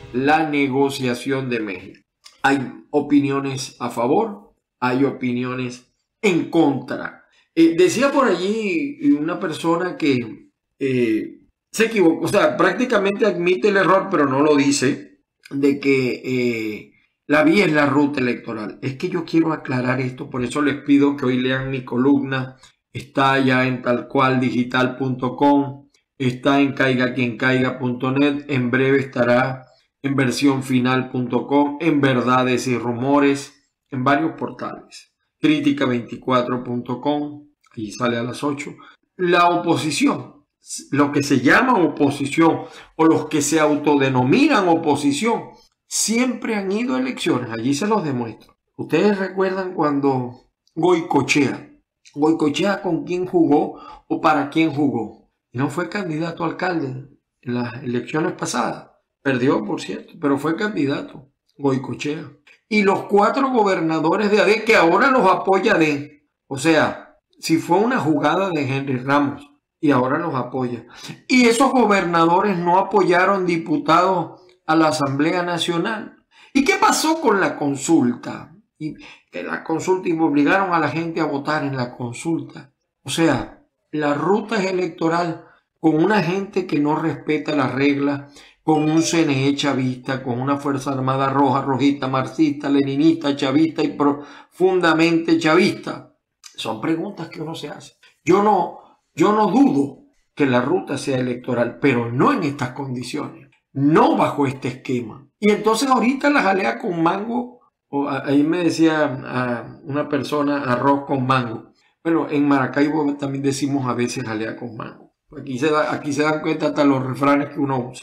la negociación de México. Hay opiniones a favor, hay opiniones en contra. Decía por allí una persona que se equivocó, o sea, prácticamente admite el error, pero no lo dice, de que la vía es la ruta electoral. Es que yo quiero aclarar esto, por eso les pido que hoy lean mi columna. Está ya en talcualdigital.com, está en caigaquiencaiga.net, en breve estará en versionfinal.com, en Verdades y Rumores, en varios portales. Crítica24.com, ahí sale a las 8. La oposición, lo que se llama oposición o los que se autodenominan oposición, siempre han ido a elecciones, allí se los demuestro. Ustedes recuerdan cuando Goicoechea con quién jugó o para quién jugó. No fue candidato a alcalde en las elecciones pasadas. Perdió, por cierto, pero fue candidato Goicoechea. Y los 4 gobernadores de AD que ahora los apoya AD. O sea, si fue una jugada de Henry Ramos y ahora los apoya. Y esos gobernadores no apoyaron diputados a la Asamblea Nacional. ¿Y qué pasó con la consulta? Y que la consulta y obligaron a la gente a votar en la consulta. O sea, la ruta es electoral con una gente que no respeta las reglas, con un CNE chavista, con una Fuerza Armada roja, rojita, marxista, leninista, chavista y profundamente chavista. Son preguntas que uno se hace. Yo no dudo que la ruta sea electoral, pero no en estas condiciones, no bajo este esquema. Y entonces ahorita la jalea con mango, ahí me decía una persona arroz con mango. Bueno, en Maracaibo también decimos a veces jalea con mango. Aquí se dan cuenta hasta los refranes que uno usa.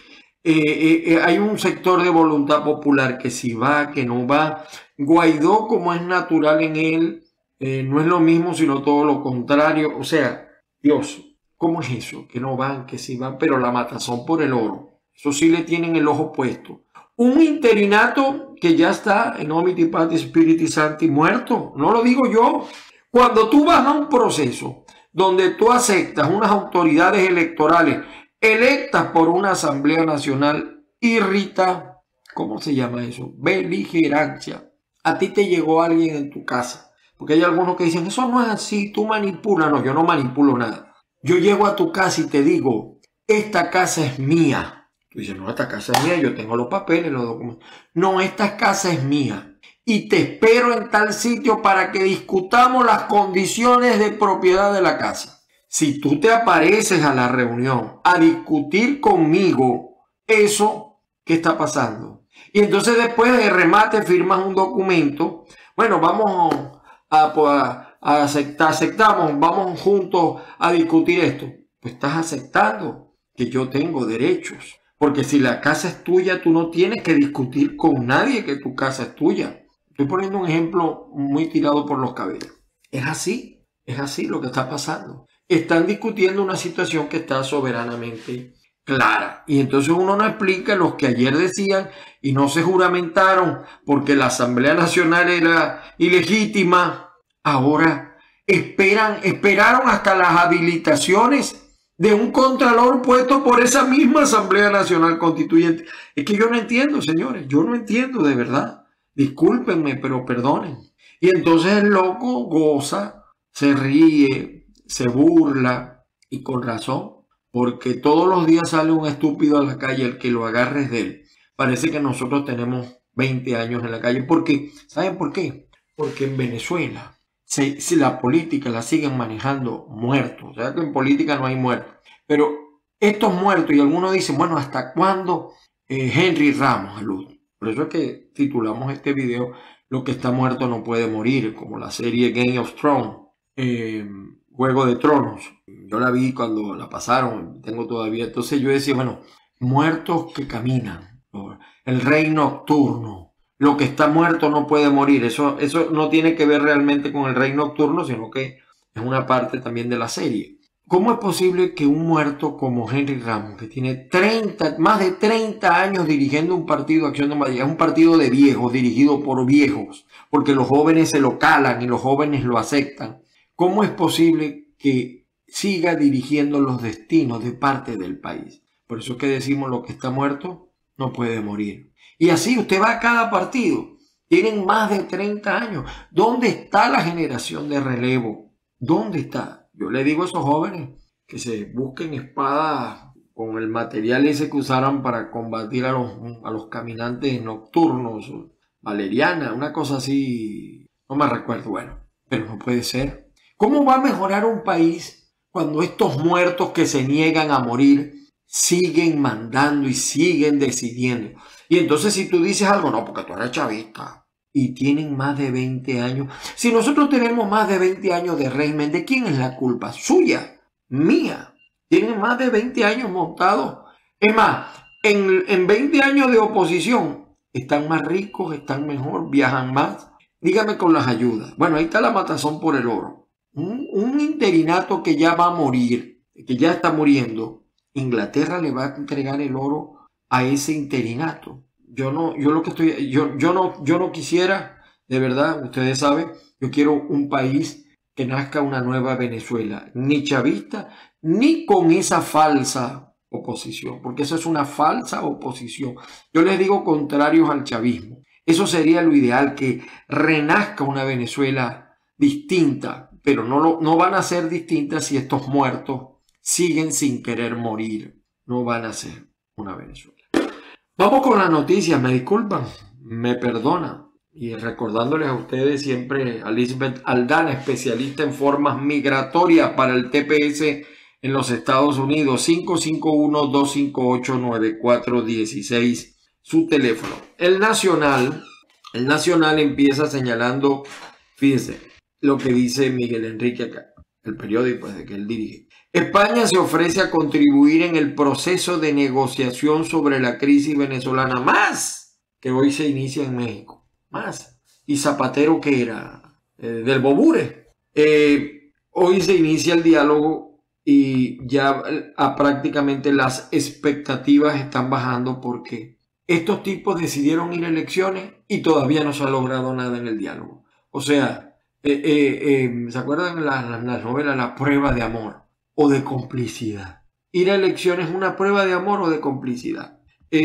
Hay un sector de voluntad popular que si va, que no va. Guaidó, como es natural en él, no es lo mismo, sino todo lo contrario. O sea, Dios, ¿cómo es eso? Que no van, que sí van, pero la matazón por el oro. Eso sí le tienen el ojo puesto. Un interinato que ya está en Omiti Pati Spiriti Sancti muerto. No lo digo yo. Cuando tú vas a un proceso donde tú aceptas unas autoridades electorales electas por una Asamblea Nacional, irrita, ¿cómo se llama eso? Beligerancia. A ti te llegó alguien en tu casa. Porque hay algunos que dicen, eso no es así, tú manipulas. No, yo no manipulo nada. Yo llego a tu casa y te digo, esta casa es mía. Tú dices, no, esta casa es mía, yo tengo los papeles, los documentos. No, esta casa es mía. Y te espero en tal sitio para que discutamos las condiciones de propiedad de la casa. Si tú te apareces a la reunión a discutir conmigo eso, ¿qué está pasando? Y entonces después de remate firmas un documento. Bueno, vamos aceptamos, vamos juntos a discutir esto. Pues estás aceptando que yo tengo derechos. Porque si la casa es tuya, tú no tienes que discutir con nadie que tu casa es tuya. Estoy poniendo un ejemplo muy tirado por los cabellos. Es así lo que está pasando. Están discutiendo una situación que está soberanamente clara. Y entonces uno no explica los que ayer decían y no se juramentaron porque la Asamblea Nacional era ilegítima. Ahora esperaron hasta las habilitaciones de un contralor puesto por esa misma Asamblea Nacional Constituyente. Es que yo no entiendo, señores, yo no entiendo de verdad. Discúlpenme, pero perdonen. Y entonces el loco goza, se ríe, se burla, y con razón, porque todos los días sale un estúpido a la calle, el que lo agarre es de él. Parece que nosotros tenemos 20 años en la calle. Porque, ¿saben por qué? Porque en Venezuela, si la política la siguen manejando muertos, o sea que en política no hay muertos, pero estos muertos, y algunos dicen, bueno, ¿hasta cuándo Henry Ramos, Luz? Por eso es que titulamos este video, Lo que está muerto no puede morir, como la serie Game of Thrones, Juego de Tronos. Yo la vi cuando la pasaron, tengo todavía, entonces yo decía, bueno, muertos que caminan, el rey nocturno. Lo que está muerto no puede morir. Eso no tiene que ver realmente con el rey nocturno, sino que es una parte también de la serie. ¿Cómo es posible que un muerto como Henry Ramos, que tiene más de 30 años dirigiendo un partido de Acción Democrática, es un partido de viejos, dirigido por viejos, porque los jóvenes se lo calan y los jóvenes lo aceptan? ¿Cómo es posible que siga dirigiendo los destinos de parte del país? Por eso es que decimos, lo que está muerto no puede morir. Y así usted va a cada partido. Tienen más de 30 años. ¿Dónde está la generación de relevo? ¿Dónde está? Yo le digo a esos jóvenes que se busquen espadas con el material ese que usaran para combatir a los caminantes nocturnos, valeriana, una cosa así, no me recuerdo, bueno, pero no puede ser. ¿Cómo va a mejorar un país cuando estos muertos que se niegan a morir siguen mandando y siguen decidiendo? Y entonces si tú dices algo, no, porque tú eres chavista y tienen más de 20 años. Si nosotros tenemos más de 20 años de régimen, ¿de quién es la culpa? Suya, mía. Tienen más de 20 años montados. Es más, en 20 años de oposición, están más ricos, están mejor, viajan más. Dígame con las ayudas. Bueno, ahí está la matazón por el oro. Un interinato que ya va a morir, que ya está muriendo. Inglaterra le va a entregar el oro a ese interinato. Yo no quisiera, de verdad, ustedes saben, yo quiero un país que nazca una nueva Venezuela, ni chavista, ni con esa falsa oposición, porque eso es una falsa oposición. Yo les digo contrarios al chavismo. Eso sería lo ideal, que renazca una Venezuela distinta, pero no van a ser distintas si estos muertos siguen sin querer morir. No van a ser una Venezuela. Vamos con las noticias, me disculpan, me perdonan. Y recordándoles a ustedes siempre a Lisbeth Aldana, especialista en formas migratorias para el TPS en los Estados Unidos, 551-258-9416, su teléfono. El Nacional empieza señalando, fíjense, lo que dice Miguel Enrique acá, el periódico desde que él dirige. España se ofrece a contribuir en el proceso de negociación sobre la crisis venezolana, más que hoy se inicia en México. Más. Y Zapatero, que era del Bobure. Hoy se inicia el diálogo y ya prácticamente las expectativas están bajando porque estos tipos decidieron ir a elecciones y todavía no se ha logrado nada en el diálogo. O sea, ¿se acuerdan las novelas La prueba de amor o de complicidad? Ir a elecciones es una prueba de amor o de complicidad.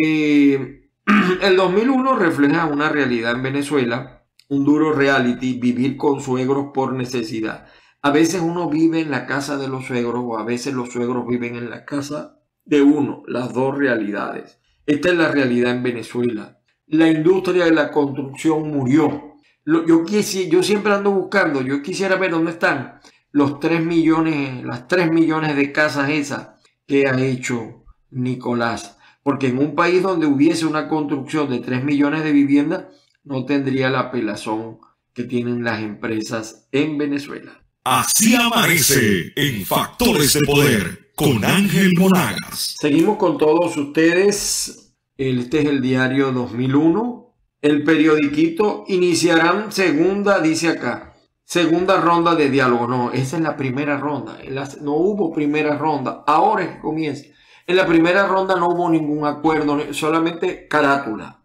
El 2001 refleja una realidad en Venezuela, un duro reality, vivir con suegros por necesidad. A veces uno vive en la casa de los suegros o a veces los suegros viven en la casa de uno, las dos realidades. Esta es la realidad en Venezuela. La industria de la construcción murió. Yo siempre ando buscando, yo quisiera ver dónde están las 3 millones de casas esas que ha hecho Nicolás. Porque en un país donde hubiese una construcción de 3 millones de viviendas, no tendría la pelazón que tienen las empresas en Venezuela. Así amanece en Factores de Poder con Ángel Monagas. Seguimos con todos ustedes. Este es el diario 2001. El periodiquito iniciarán dice acá, segunda ronda de diálogo. No, esa es la primera ronda. No hubo primera ronda. Ahora es que comienza. En la primera ronda no hubo ningún acuerdo, solamente carátula.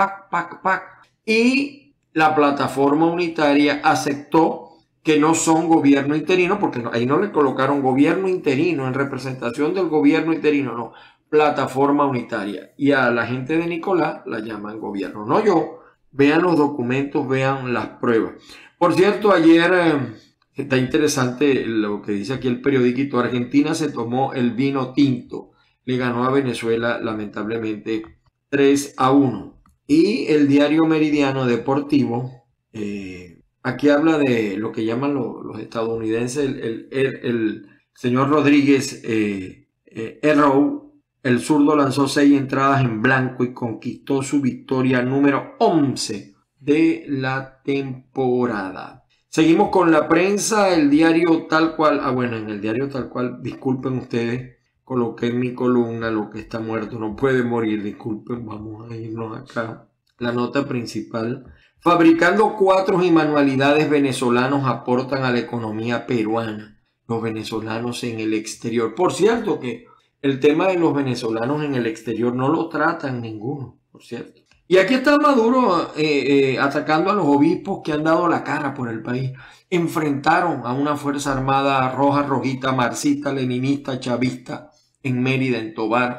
Y la plataforma unitaria aceptó que no son gobierno interino, porque ahí no le colocaron gobierno interino en representación del gobierno interino, no, plataforma unitaria. Y a la gente de Nicolás la llaman gobierno, no yo. Vean los documentos, vean las pruebas. Por cierto, ayer está interesante lo que dice aquí el periodiquito. Argentina se tomó el vino tinto. Le ganó a Venezuela, lamentablemente, 3-1. Y el diario Meridiano Deportivo, aquí habla de lo que llaman los estadounidenses, el señor Rodríguez Errou, el zurdo lanzó 6 entradas en blanco y conquistó su victoria número 11 de la temporada. Seguimos con la prensa, el diario Tal Cual. En el diario Tal Cual, disculpen ustedes, coloqué en mi columna lo que está muerto no puede morir, disculpen, vamos a irnos acá. La nota principal. Fabricando cuatros y manualidades venezolanos aportan a la economía peruana. Los venezolanos en el exterior. Por cierto que el tema de los venezolanos en el exterior no lo tratan ninguno, por cierto. Y aquí está Maduro atacando a los obispos que han dado la cara por el país. Enfrentaron a una fuerza armada roja, rojita, marxista, leninista, chavista en Mérida, en Tobar.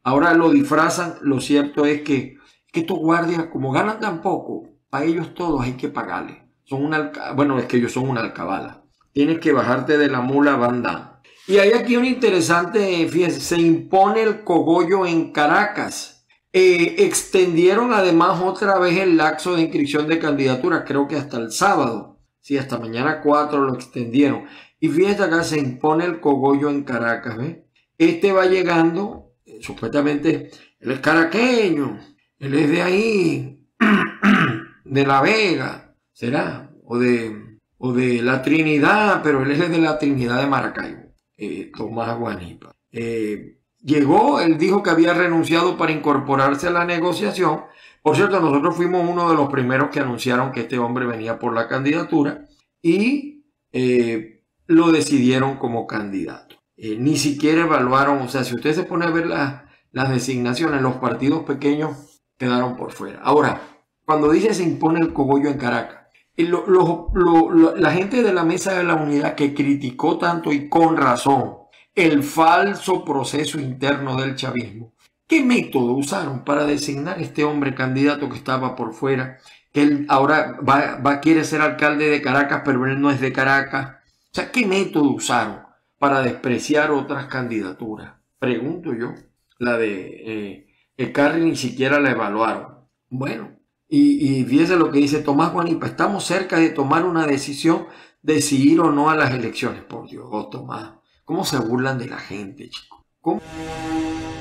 Ahora lo disfrazan. Lo cierto es que estos guardias, como ganan tan poco, a ellos todos hay que pagarles. Bueno, es que ellos son una alcabala. Tienes que bajarte de la mula, Van Damme. Y hay aquí un interesante, fíjense, se impone el cogollo en Caracas. Extendieron además otra vez el lapso de inscripción de candidaturas, creo que hasta el sábado. Sí, hasta mañana 4 lo extendieron. Y fíjense acá, se impone el cogollo en Caracas, ¿ves? Este va llegando, supuestamente, él es caraqueño, él es de ahí, de La Vega, ¿será? O de La Trinidad, pero él es de la Trinidad de Maracaibo, Tomás Guanipa. Llegó, él dijo que había renunciado para incorporarse a la negociación. Por cierto, nosotros fuimos uno de los primeros que anunciaron que este hombre venía por la candidatura y lo decidieron como candidato. Ni siquiera evaluaron, o sea, si usted se pone a ver las designaciones, los partidos pequeños quedaron por fuera. Ahora, cuando dice se impone el cogollo en Caracas, la gente de la Mesa de la Unidad que criticó tanto y con razón el falso proceso interno del chavismo, ¿qué método usaron para designar a este hombre candidato que estaba por fuera? Que él ahora quiere ser alcalde de Caracas, pero él no es de Caracas. O sea, ¿qué método usaron para despreciar otras candidaturas? Pregunto yo. La de Carri ni siquiera la evaluaron. Bueno, y fíjese lo que dice Tomás Guanipa. Estamos cerca de tomar una decisión de si ir o no a las elecciones. Por Dios, Tomás. ¿Cómo se burlan de la gente, chicos? ¿Cómo?